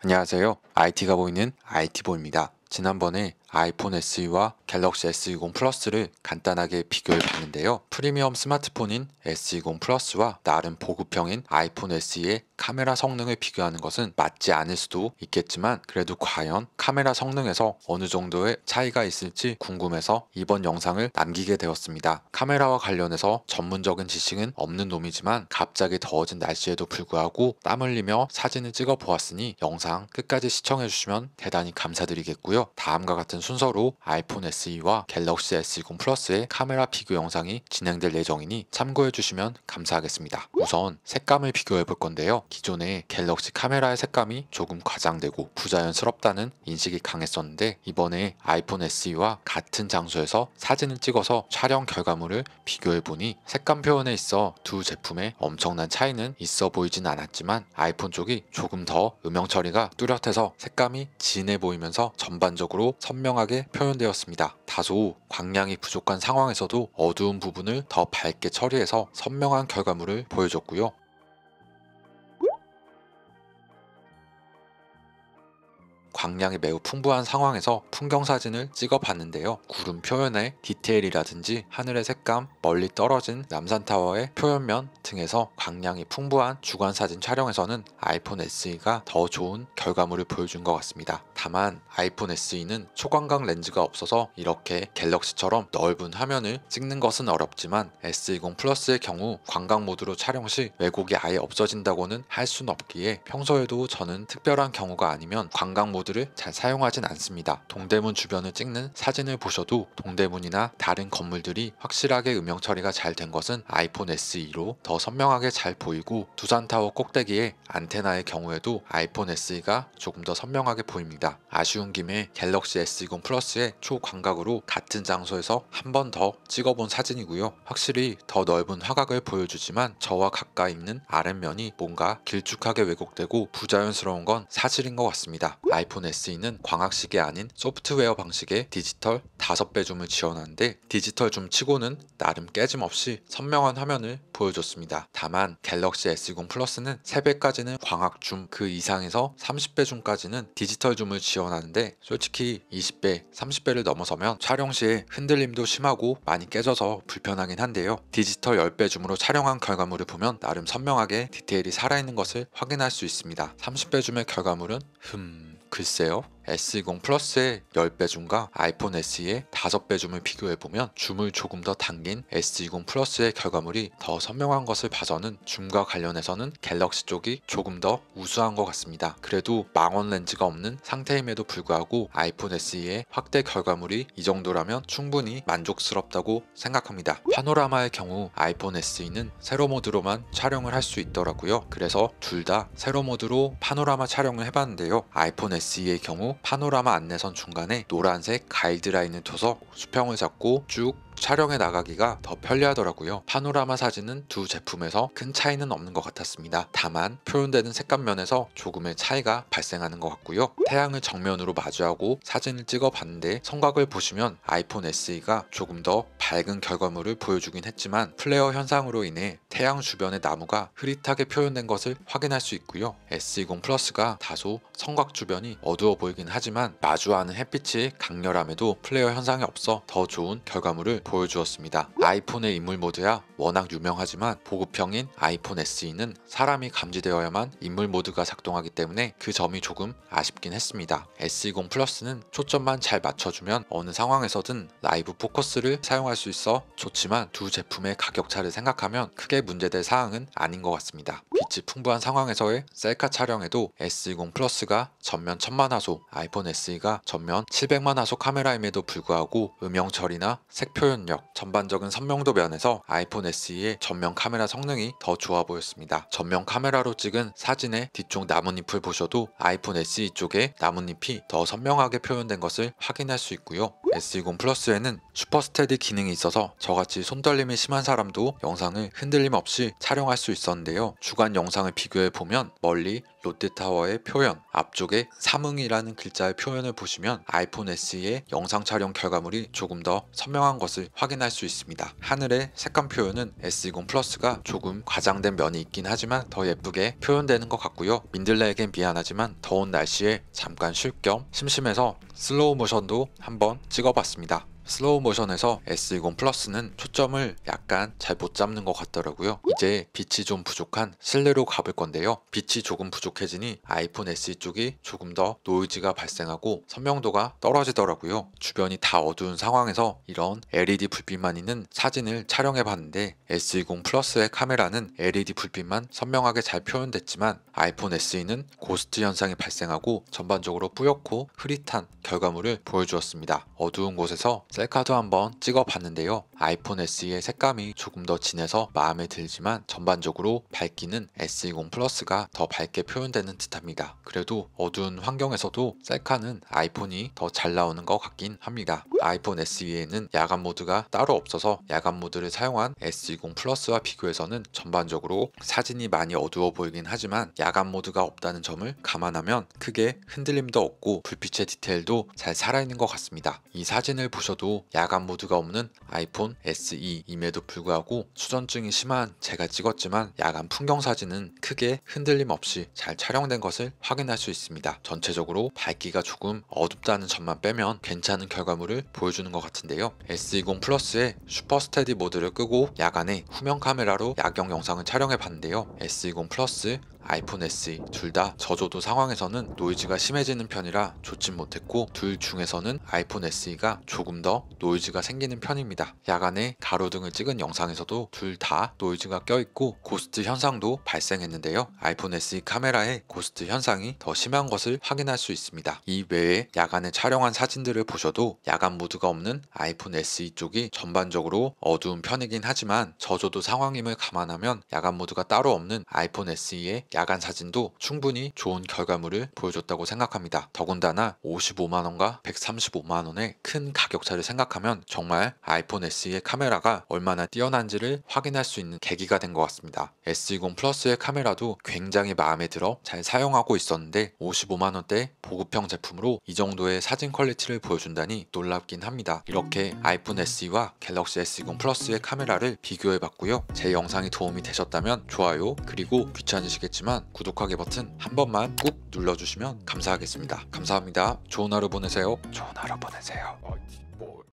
안녕하세요. IT가 보이는 IT보입니다. 지난번에 아이폰 SE와 갤럭시 S20 플러스를 간단하게 비교해 봤는데요. 프리미엄 스마트폰인 S20 플러스와 나름 보급형인 아이폰 SE의 카메라 성능을 비교하는 것은 맞지 않을 수도 있겠지만 그래도 과연 카메라 성능에서 어느 정도의 차이가 있을지 궁금해서 이번 영상을 남기게 되었습니다. 카메라와 관련해서 전문적인 지식은 없는 놈이지만 갑자기 더워진 날씨에도 불구하고 땀 흘리며 사진을 찍어 보았으니 영상 끝까지 시청해 주시면 대단히 감사드리겠고요. 다음과 같은 순서로 아이폰 SE와 갤럭시 S20 플러스의 카메라 비교 영상이 진행될 예정이니 참고해 주시면 감사하겠습니다. 우선 색감을 비교해 볼 건데요. 기존의 갤럭시 카메라의 색감이 조금 과장되고 부자연스럽다는 인식이 강했었는데 이번에 아이폰 SE와 같은 장소에서 사진을 찍어서 촬영 결과물을 비교해 보니 색감 표현에 있어 두 제품의 엄청난 차이는 있어 보이진 않았지만 아이폰 쪽이 조금 더 음영 처리가 뚜렷해서 색감이 진해 보이면서 전반적으로 선명하게 표현되었습니다. 다소 광량이 부족한 상황에서도 어두운 부분을 더 밝게 처리해서 선명한 결과물을 보여줬고요. 광량이 매우 풍부한 상황에서 풍경 사진을 찍어 봤는데요. 구름 표현의 디테일이라든지 하늘의 색감, 멀리 떨어진 남산타워의 표현면 등에서 광량이 풍부한 주관 사진 촬영에서는 아이폰 SE가 더 좋은 결과물을 보여준 것 같습니다. 다만 아이폰 SE는 초광각 렌즈가 없어서 이렇게 갤럭시처럼 넓은 화면을 찍는 것은 어렵지만 S20 플러스의 경우 광각 모드로 촬영 시 왜곡이 아예 없어진다고는 할 수는 없기에 평소에도 저는 특별한 경우가 아니면 광각 모드를 잘 사용하진 않습니다. 동대문 주변을 찍는 사진을 보셔도 동대문이나 다른 건물들이 확실하게 음영 처리가 잘 된 것은 아이폰 SE로 더 선명하게 잘 보이고 두산타워 꼭대기에 안테나의 경우에도 아이폰 SE가 조금 더 선명하게 보입니다. 아쉬운 김에 갤럭시 S20 플러스의 초광각으로 같은 장소에서 한 번 더 찍어본 사진이고요. 확실히 더 넓은 화각을 보여주지만 저와 가까이 있는 아랫면이 뭔가 길쭉하게 왜곡되고 부자연스러운 건 사실인 것 같습니다. 아이폰 SE는 광학식이 아닌 소프트웨어 방식의 디지털 5배 줌을 지원하는데 디지털 줌 치고는 나름 깨짐없이 선명한 화면을 보여줬습니다. 다만 갤럭시 S20 플러스는 3배까지는 광학 줌, 그 이상에서 30배 줌까지는 디지털 줌을 지원하는데 솔직히 20배, 30배를 넘어서면 촬영 시에 흔들림도 심하고 많이 깨져서 불편하긴 한데요. 디지털 10배 줌으로 촬영한 결과물을 보면 나름 선명하게 디테일이 살아있는 것을 확인할 수 있습니다. 30배 줌의 결과물은 글쎄요. S20 플러스의 10배 줌과 아이폰 SE의 5배 줌을 비교해보면 줌을 조금 더 당긴 S20 플러스의 결과물이 더 선명한 것을 봐서는 줌과 관련해서는 갤럭시 쪽이 조금 더 우수한 것 같습니다. 그래도 망원 렌즈가 없는 상태임에도 불구하고 아이폰 SE의 확대 결과물이 이 정도라면 충분히 만족스럽다고 생각합니다. 파노라마의 경우 아이폰 SE는 세로 모드로만 촬영을 할 수 있더라고요. 그래서 둘 다 세로 모드로 파노라마 촬영을 해봤는데요. 아이폰 SE의 경우 파노라마 안내선 중간에 노란색 가이드라인을 둬서 수평을 잡고 쭉 촬영해 나가기가 더 편리하더라고요. 파노라마 사진은 두 제품에서 큰 차이는 없는 것 같았습니다. 다만 표현되는 색감 면에서 조금의 차이가 발생하는 것 같고요. 태양을 정면으로 마주하고 사진을 찍어 봤는데 성곽을 보시면 아이폰 SE가 조금 더 밝은 결과물을 보여주긴 했지만 플레어 현상으로 인해 태양 주변의 나무가 흐릿하게 표현된 것을 확인할 수 있고요. S20 플러스가 다소 성곽 주변이 어두워 보이긴 하지만 마주하는 햇빛이 강렬함에도 플레어 현상이 없어 더 좋은 결과물을 보여주었습니다. 아이폰의 인물 모드야 워낙 유명하지만 보급형인 아이폰 SE는 사람이 감지되어야만 인물 모드가 작동하기 때문에 그 점이 조금 아쉽긴 했습니다. S20 플러스는 초점만 잘 맞춰주면 어느 상황에서든 라이브 포커스를 사용할 수 있어 좋지만 두 제품의 가격차를 생각하면 크게 문제될 사항은 아닌 것 같습니다. 빛이 풍부한 상황에서의 셀카 촬영에도 S20 플러스가 전면 1000만화소, 아이폰 SE가 전면 700만화소 카메라임에도 불구하고 음영 처리나 색 표현력, 전반적인 선명도 면에서 아이폰 SE의 전면 카메라 성능이 더 좋아 보였습니다. 전면 카메라로 찍은 사진의 뒤쪽 나뭇잎을 보셔도 아이폰 SE 쪽의 나뭇잎이 더 선명하게 표현된 것을 확인할 수 있고요. S20 플러스에는 슈퍼 스테디 기능이 있어서 저같이 손떨림이 심한 사람도 영상을 흔들림 없이 촬영할 수 있었는데요. 주간 영상을 비교해 보면 멀리 롯데타워의 표현, 앞쪽에 삼흥이라는 글자의 표현을 보시면 아이폰 SE의 영상 촬영 결과물이 조금 더 선명한 것을 확인할 수 있습니다. 하늘의 색감 표현은 S20 플러스가 조금 과장된 면이 있긴 하지만 더 예쁘게 표현되는 것 같고요. 민들레에겐 미안하지만 더운 날씨에 잠깐 쉴 겸 심심해서 슬로우 모션도 한번 찍어봤습니다. 슬로우 모션에서 S20 플러스는 초점을 약간 잘 못 잡는 것 같더라고요. 이제 빛이 좀 부족한 실내로 가볼 건데요. 빛이 조금 부족해지니 아이폰 SE 쪽이 조금 더 노이즈가 발생하고 선명도가 떨어지더라고요. 주변이 다 어두운 상황에서 이런 LED 불빛만 있는 사진을 촬영해 봤는데 S20 플러스의 카메라는 LED 불빛만 선명하게 잘 표현됐지만 아이폰 SE는 고스트 현상이 발생하고 전반적으로 뿌옇고 흐릿한 결과물을 보여주었습니다. 어두운 곳에서 셀카도 한번 찍어봤는데요. 아이폰 SE의 색감이 조금 더 진해서 마음에 들지만 전반적으로 밝기는 S20 플러스가 더 밝게 표현되는 듯합니다. 그래도 어두운 환경에서도 셀카는 아이폰이 더 잘 나오는 것 같긴 합니다. 아이폰 SE에는 야간 모드가 따로 없어서 야간 모드를 사용한 S20 플러스와 비교해서는 전반적으로 사진이 많이 어두워 보이긴 하지만 야간 모드가 없다는 점을 감안하면 크게 흔들림도 없고 불빛의 디테일도 잘 살아있는 것 같습니다. 이 사진을 보셔도 야간 모드가 없는 아이폰 SE임에도 불구하고 수전증이 심한 제가 찍었지만 야간 풍경 사진은 크게 흔들림 없이 잘 촬영된 것을 확인할 수 있습니다. 전체적으로 밝기가 조금 어둡다는 점만 빼면 괜찮은 결과물을 보여주는 것 같은데요. S20 플러스의 슈퍼 스테디 모드를 끄고 야간에 후면 카메라로 야경 영상을 촬영해 봤는데요. S20 플러스 아이폰 SE 둘 다 저조도 상황에서는 노이즈가 심해지는 편이라 좋진 못했고 둘 중에서는 아이폰 SE가 조금 더 노이즈가 생기는 편입니다. 야간에 가로등을 찍은 영상에서도 둘 다 노이즈가 껴있고 고스트 현상도 발생했는데요. 아이폰 SE 카메라의 고스트 현상이 더 심한 것을 확인할 수 있습니다. 이 외에 야간에 촬영한 사진들을 보셔도 야간 모드가 없는 아이폰 SE 쪽이 전반적으로 어두운 편이긴 하지만 저조도 상황임을 감안하면 야간 모드가 따로 없는 아이폰 SE의 야간 사진도 충분히 좋은 결과물을 보여줬다고 생각합니다. 더군다나 55만원과 135만원의 큰 가격차를 생각하면 정말 아이폰 SE의 카메라가 얼마나 뛰어난지를 확인할 수 있는 계기가 된 것 같습니다. S20 플러스의 카메라도 굉장히 마음에 들어 잘 사용하고 있었는데 55만원대 보급형 제품으로 이 정도의 사진 퀄리티를 보여준다니 놀랍긴 합니다. 이렇게 아이폰 SE와 갤럭시 S20 플러스의 카메라를 비교해봤고요. 제 영상이 도움이 되셨다면 좋아요 그리고 귀찮으시겠지만 구독하기 버튼 한 번만 꾹 눌러주시면 감사하겠습니다. 감사합니다. 좋은 하루 보내세요. 좋은 하루 보내세요.